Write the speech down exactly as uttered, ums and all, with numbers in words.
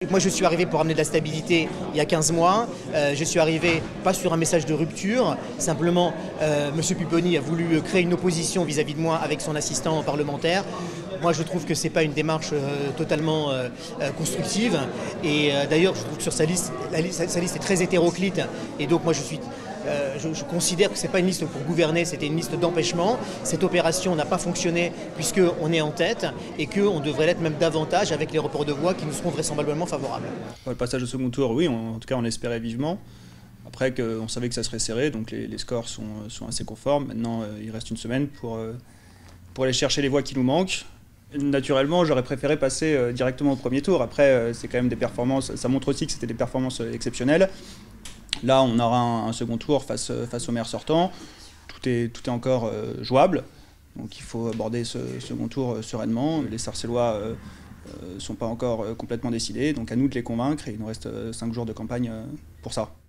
Moi je suis arrivé pour amener de la stabilité il y a quinze mois, euh, je suis arrivé pas sur un message de rupture, simplement euh, M. Pupponi a voulu créer une opposition vis-à-vis de moi avec son assistant parlementaire. Moi je trouve que ce n'est pas une démarche euh, totalement euh, constructive et euh, d'ailleurs je trouve que sur sa liste, la liste, sa liste est très hétéroclite et donc moi je suis... Euh, je, je considère que ce n'est pas une liste pour gouverner, c'était une liste d'empêchement. Cette opération n'a pas fonctionné puisqu'on est en tête et qu'on devrait l'être même davantage avec les reports de voix qui nous seront vraisemblablement favorables. Le passage au second tour, oui, on, en tout cas on l'espérait vivement. Après, que, on savait que ça serait serré, donc les, les scores sont, sont assez conformes. Maintenant, euh, il reste une semaine pour, euh, pour aller chercher les voix qui nous manquent. Naturellement, j'aurais préféré passer euh, directement au premier tour. Après, euh, c'est quand même des performances, ça montre aussi que c'était des performances euh, exceptionnelles. Là, on aura un, un second tour face, face au maire sortant. Tout est, tout est encore euh, jouable. Donc il faut aborder ce second tour euh, sereinement. Les Sarcellois ne euh, euh, sont pas encore euh, complètement décidés. Donc à nous de les convaincre. Et il nous reste euh, cinq jours de campagne euh, pour ça.